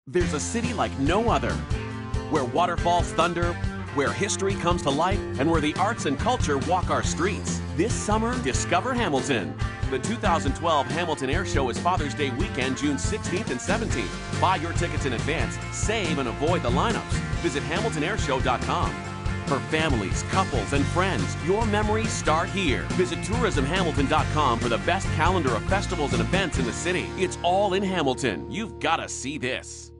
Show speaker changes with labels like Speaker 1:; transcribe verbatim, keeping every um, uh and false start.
Speaker 1: There's a city like no other, where waterfalls thunder, where history comes to life, and where the arts and culture walk our streets. This summer, discover Hamilton. The two thousand twelve Hamilton Air Show is Father's Day weekend, June sixteenth and seventeenth. Buy your tickets in advance, save, and avoid the lineups. Visit hamilton air show dot com. For families, couples, and friends, your memories start here. Visit tourism hamilton dot com for the best calendar of festivals and events in the city. It's all in Hamilton. You've got to see this.